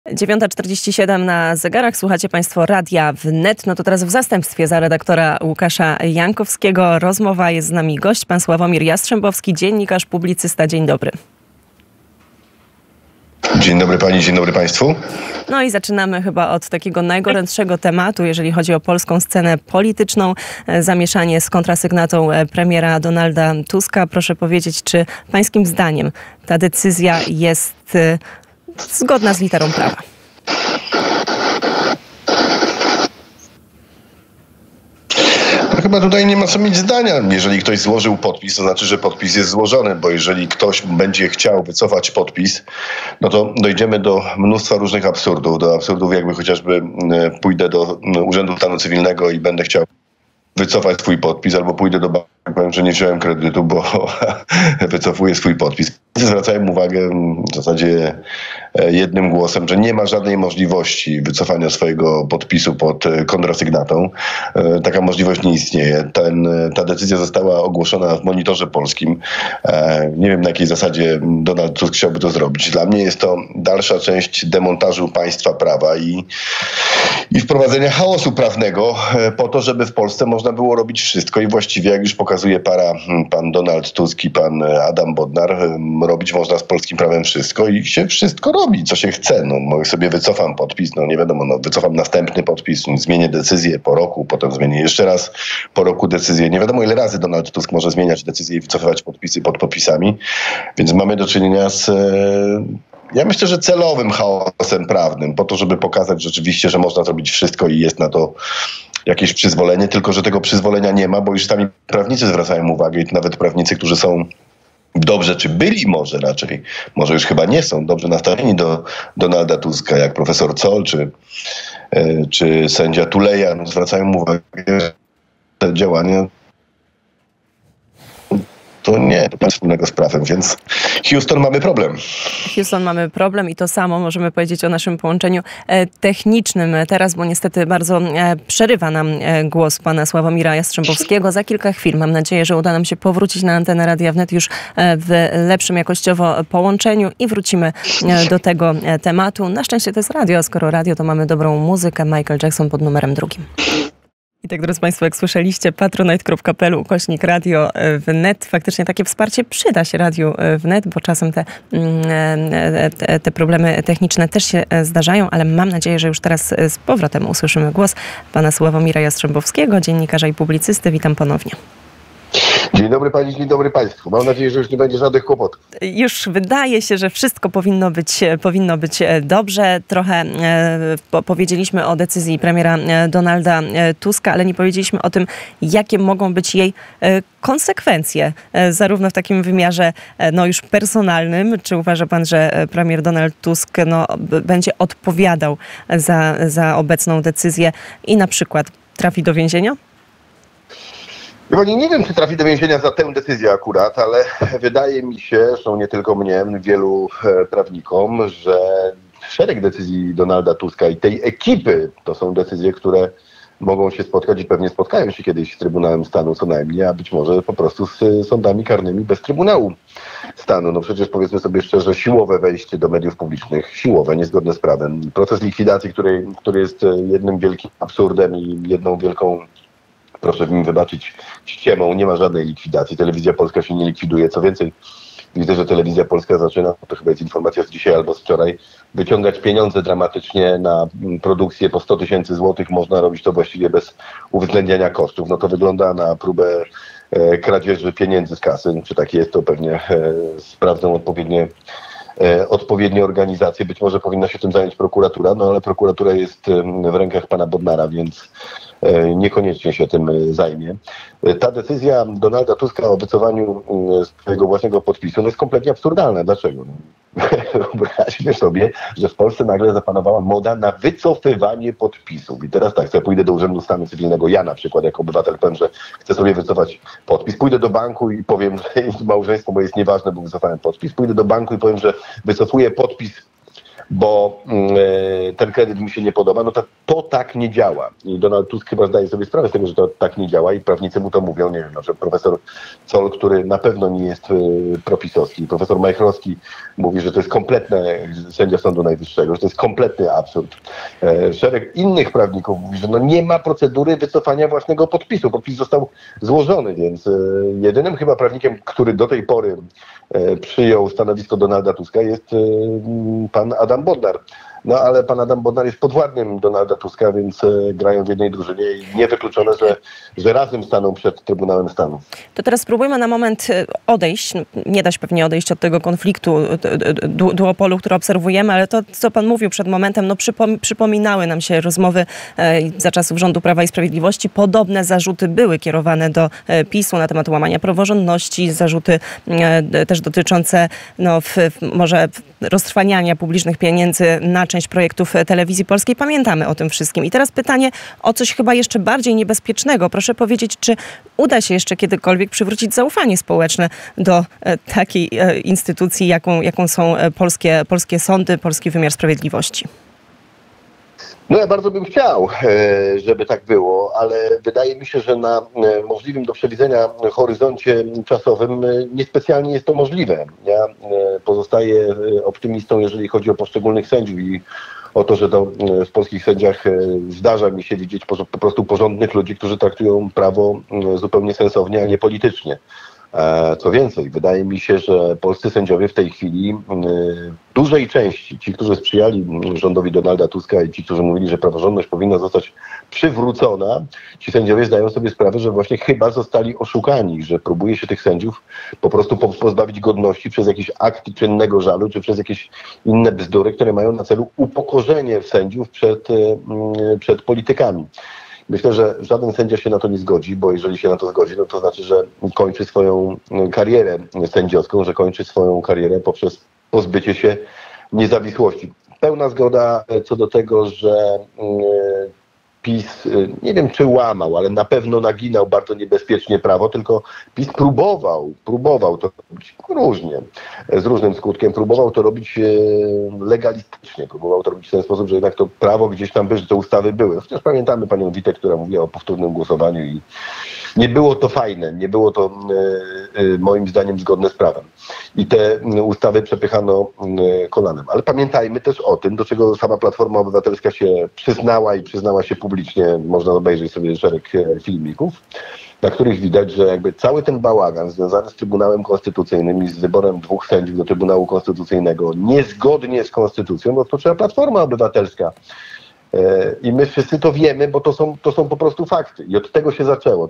9:47 na zegarach. Słuchacie Państwo Radia Wnet. No to teraz w zastępstwie za redaktora Łukasza Jankowskiego rozmowa. Jest z nami gość, pan Sławomir Jastrzębowski, dziennikarz, publicysta. Dzień dobry. Dzień dobry pani, dzień dobry państwu. No i zaczynamy chyba od takiego najgorętszego tematu, jeżeli chodzi o polską scenę polityczną. Zamieszanie z kontrasygnatą premiera Donalda Tuska. Proszę powiedzieć, czy pańskim zdaniem ta decyzja jest zgodna z literą prawa? Chyba tutaj nie ma co mieć zdania. Jeżeli ktoś złożył podpis, to znaczy, że podpis jest złożony, bo jeżeli ktoś będzie chciał wycofać podpis, no to dojdziemy do mnóstwa różnych absurdów. Do absurdów jakby chociażby pójdę do Urzędu Stanu Cywilnego i będę chciał wycofać swój podpis, albo pójdę do banku i powiem, że nie wziąłem kredytu, bo wycofuję swój podpis. Zwracałem uwagę w zasadzie jednym głosem, że nie ma żadnej możliwości wycofania swojego podpisu pod kontrasygnatą. Taka możliwość nie istnieje. Ta decyzja została ogłoszona w Monitorze Polskim. Nie wiem, na jakiej zasadzie Donald Tusk chciałby to zrobić. Dla mnie jest to dalsza część demontażu państwa prawa i wprowadzenia chaosu prawnego po to, żeby w Polsce można było robić wszystko i właściwie, jak już pokazuje pan Donald Tusk i pan Adam Bodnar, robić można z polskim prawem wszystko i się wszystko robi, co się chce. No, sobie wycofam podpis, no nie wiadomo, wycofam następny podpis, zmienię decyzję po roku, potem zmienię jeszcze raz po roku decyzję. Nie wiadomo, ile razy Donald Tusk może zmieniać decyzję i wycofywać podpisy pod podpisami, więc mamy do czynienia z... Ja myślę, że celowym chaosem prawnym, po to, żeby pokazać rzeczywiście, że można zrobić wszystko i jest na to jakieś przyzwolenie, tylko że tego przyzwolenia nie ma, bo już sami prawnicy zwracają uwagę i nawet prawnicy, którzy są dobrze, czy byli może raczej, może już chyba nie są dobrze nastawieni do Donalda Tuska, jak profesor Zoll, czy sędzia Tuleja, zwracają uwagę, że te działania to nie ma wspólnego z prawem, więc Houston, mamy problem. Houston, mamy problem i to samo możemy powiedzieć o naszym połączeniu technicznym teraz, bo niestety bardzo przerywa nam głos pana Sławomira Jastrzębowskiego. Za kilka chwil mam nadzieję, że uda nam się powrócić na antenę Radia Wnet już w lepszym jakościowo połączeniu i wrócimy do tego tematu. Na szczęście to jest radio, a skoro radio, to mamy dobrą muzykę. Michael Jackson pod numerem 2. I tak, drodzy Państwo, jak słyszeliście, patronite.pl/radio wnet. Faktycznie takie wsparcie przyda się Radiu Wnet, bo czasem te problemy techniczne też się zdarzają, ale mam nadzieję, że już teraz z powrotem usłyszymy głos pana Sławomira Jastrzębowskiego, dziennikarza i publicysty. Witam ponownie. Dzień dobry pani, dzień dobry państwu. Mam nadzieję, że już nie będzie żadnych kłopotów. Już wydaje się, że wszystko powinno być dobrze. Trochę powiedzieliśmy o decyzji premiera Donalda Tuska, ale nie powiedzieliśmy o tym, jakie mogą być jej konsekwencje, zarówno w takim wymiarze już personalnym. Czy uważa pan, że premier Donald Tusk będzie odpowiadał za obecną decyzję i na przykład trafi do więzienia? Nie wiem, czy trafi do więzienia za tę decyzję akurat, ale wydaje mi się, że nie tylko mnie, wielu prawnikom, że szereg decyzji Donalda Tuska i tej ekipy to są decyzje, które mogą się spotkać i pewnie spotkają się kiedyś z Trybunałem Stanu co najmniej, a być może po prostu z sądami karnymi bez Trybunału Stanu. Przecież powiedzmy sobie szczerze, siłowe wejście do mediów publicznych, siłowe, niezgodne z prawem. Proces likwidacji, który jest jednym wielkim absurdem i jedną wielką, proszę mi wybaczyć, ściemą. Nie ma żadnej likwidacji. Telewizja Polska się nie likwiduje. Co więcej, widzę, że Telewizja Polska zaczyna, to chyba jest informacja z dzisiaj albo z wczoraj, wyciągać pieniądze dramatycznie na produkcję po 100 000 złotych. Można robić to właściwie bez uwzględniania kosztów. To wygląda na próbę kradzieży pieniędzy z kasy. Czy tak jest, to pewnie sprawdzą odpowiednie organizacje. Być może powinna się tym zająć prokuratura, ale prokuratura jest w rękach pana Bodnara, więc niekoniecznie się tym zajmie. Ta decyzja Donalda Tuska o wycofaniu swojego własnego podpisu jest kompletnie absurdalna. Dlaczego? Wyobraźmy sobie, że w Polsce nagle zapanowała moda na wycofywanie podpisów. I teraz tak, sobie pójdę do Urzędu Stanu Cywilnego, ja na przykład jako obywatel powiem, że chcę sobie wycofać podpis. Pójdę do banku i powiem, że małżeństwo moje jest nieważne, bo wycofałem podpis. Pójdę do banku i powiem, że wycofuję podpis, bo ten kredyt mi się nie podoba. To po tak nie działa. I Donald Tusk chyba zdaje sobie sprawę z tego, że to tak nie działa i prawnicy mu to mówią. Nie wiem, na przykład profesor Zoll, który na pewno nie jest propisowski. Profesor Majchrowski mówi, że to jest kompletne, sędzia Sądu Najwyższego, że to jest kompletny absurd. Szereg innych prawników mówi, że no nie ma procedury wycofania własnego podpisu. Podpis został złożony, więc jedynym chyba prawnikiem, który do tej pory przyjął stanowisko Donalda Tuska, jest pan Adam Bodnar. No ale pan Adam Bodnar jest podwładnym Donalda Tuska, więc grają w jednej drużynie i niewykluczone, że razem staną przed Trybunałem Stanu. To teraz spróbujmy na moment odejść. Nie da się pewnie odejść od tego konfliktu duopolu, który obserwujemy, ale to, co pan mówił przed momentem, no przypominały nam się rozmowy za czasów rządu Prawa i Sprawiedliwości. Podobne zarzuty były kierowane do PiS-u na temat łamania praworządności, zarzuty też dotyczące może roztrwaniania publicznych pieniędzy na część projektów Telewizji Polskiej. Pamiętamy o tym wszystkim. I teraz pytanie o coś chyba jeszcze bardziej niebezpiecznego. Proszę powiedzieć, czy uda się jeszcze kiedykolwiek przywrócić zaufanie społeczne do takiej instytucji, jaką są polskie sądy, polski wymiar sprawiedliwości? No ja bardzo bym chciał, żeby tak było, ale wydaje mi się, że na możliwym do przewidzenia horyzoncie czasowym niespecjalnie jest to możliwe. Ja pozostaję optymistą, jeżeli chodzi o poszczególnych sędziów i o to, że w polskich sędziach zdarza mi się widzieć po prostu porządnych ludzi, którzy traktują prawo zupełnie sensownie, a nie politycznie. Co więcej, wydaje mi się, że polscy sędziowie w tej chwili w dużej części, ci, którzy sprzyjali rządowi Donalda Tuska i ci, którzy mówili, że praworządność powinna zostać przywrócona, ci sędziowie zdają sobie sprawę, że właśnie chyba zostali oszukani, że próbuje się tych sędziów po prostu pozbawić godności przez jakiś akt czynnego żalu, czy przez jakieś inne bzdury, które mają na celu upokorzenie sędziów przed politykami. Myślę, że żaden sędzia się na to nie zgodzi, bo jeżeli się na to zgodzi, no to znaczy, że kończy swoją karierę sędziowską, że kończy swoją karierę poprzez pozbycie się niezawisłości. Pełna zgoda co do tego, że PiS, nie wiem czy łamał, ale na pewno naginał bardzo niebezpiecznie prawo, tylko PiS próbował to robić różnie, z różnym skutkiem. Próbował to robić legalistycznie, próbował to robić w ten sposób, że jednak to prawo gdzieś tam że te ustawy były. Chociaż pamiętamy panią Witek, która mówiła o powtórnym głosowaniu i nie było to fajne, nie było to moim zdaniem zgodne z prawem. I te ustawy przepychano kolanem. Ale pamiętajmy też o tym, do czego sama Platforma Obywatelska się przyznała i przyznała się publicznie. Można obejrzeć sobie szereg filmików, na których widać, że jakby cały ten bałagan związany z Trybunałem Konstytucyjnym i z wyborem 2 sędziów do Trybunału Konstytucyjnego niezgodnie z Konstytucją, no to trzeba Platforma Obywatelska. I my wszyscy to wiemy, bo to są po prostu fakty. I od tego się zaczęło.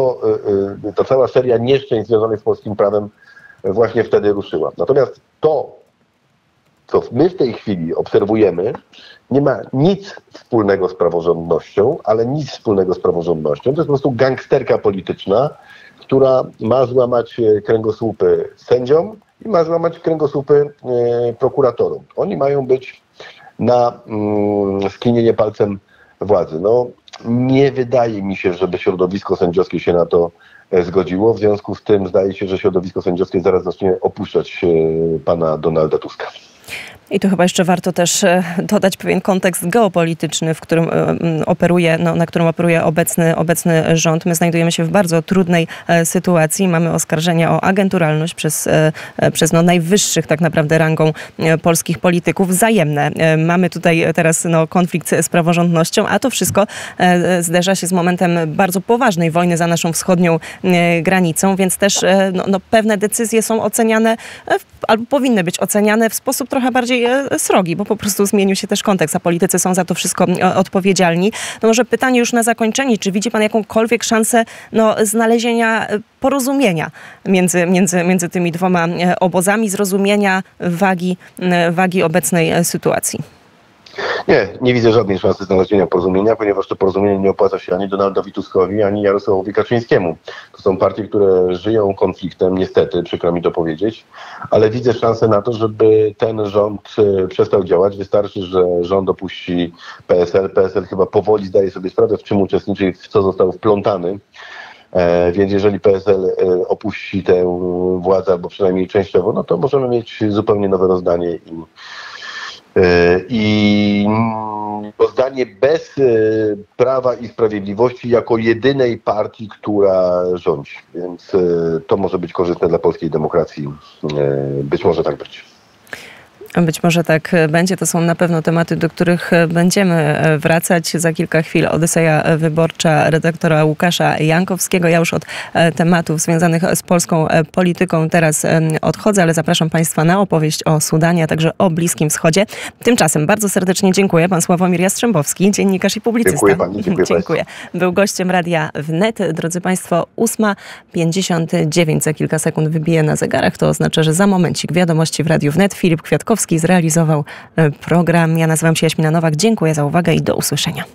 Ta cała seria nieszczęść związanych z polskim prawem właśnie wtedy ruszyła. Natomiast to, co my w tej chwili obserwujemy, nie ma nic wspólnego z praworządnością, ale nic wspólnego z praworządnością. To jest po prostu gangsterka polityczna, która ma złamać kręgosłupy sędziom i ma złamać kręgosłupy prokuratorom. Oni mają być na skinienie palcem władzy. No, nie wydaje mi się, żeby środowisko sędziowskie się na to zgodziło. W związku z tym zdaje się, że środowisko sędziowskie zaraz zacznie opuszczać pana Donalda Tuska. I tu chyba jeszcze warto też dodać pewien kontekst geopolityczny, w którym operuje, na którym operuje obecny rząd. My znajdujemy się w bardzo trudnej sytuacji. Mamy oskarżenia o agenturalność przez najwyższych tak naprawdę rangą polskich polityków, wzajemne. Mamy tutaj teraz konflikt z praworządnością, a to wszystko zderza się z momentem bardzo poważnej wojny za naszą wschodnią granicą, więc też pewne decyzje są oceniane albo powinny być oceniane w sposób trochę bardziej srogi, bo po prostu zmienił się też kontekst, a politycy są za to wszystko odpowiedzialni. No może pytanie już na zakończenie, czy widzi pan jakąkolwiek szansę znalezienia porozumienia między tymi dwoma obozami, zrozumienia wagi obecnej sytuacji? Nie widzę żadnej szansy znalezienia porozumienia, ponieważ to porozumienie nie opłaca się ani Donaldowi Tuskowi, ani Jarosławowi Kaczyńskiemu. To są partie, które żyją konfliktem, niestety, przykro mi to powiedzieć, ale widzę szansę na to, żeby ten rząd przestał działać. Wystarczy, że rząd opuści PSL. PSL chyba powoli zdaje sobie sprawę, w czym uczestniczy, w co został wplątany. Więc jeżeli PSL opuści tę władzę, albo przynajmniej częściowo, no to możemy mieć zupełnie nowe rozdanie i bo stanie bez Prawa i Sprawiedliwości jako jedynej partii, która rządzi. Więc to może być korzystne dla polskiej demokracji. Być może tak być. Być może tak będzie. To są na pewno tematy, do których będziemy wracać. Za kilka chwil Odyseja Wyborcza redaktora Łukasza Jankowskiego. Ja już od tematów związanych z polską polityką teraz odchodzę, ale zapraszam Państwa na opowieść o Sudanie, a także o Bliskim Wschodzie. Tymczasem bardzo serdecznie dziękuję. Pan Sławomir Jastrzębowski, dziennikarz i publicysta. Dziękuję Pani. Dziękuję. Był gościem Radia Wnet. Drodzy Państwo, 8:59. Za kilka sekund wybije na zegarach. To oznacza, że za momencik wiadomości w Radiu Wnet. Filip Kwiatkowski zrealizował program. Ja nazywam się Jaśmina Nowak. Dziękuję za uwagę i do usłyszenia.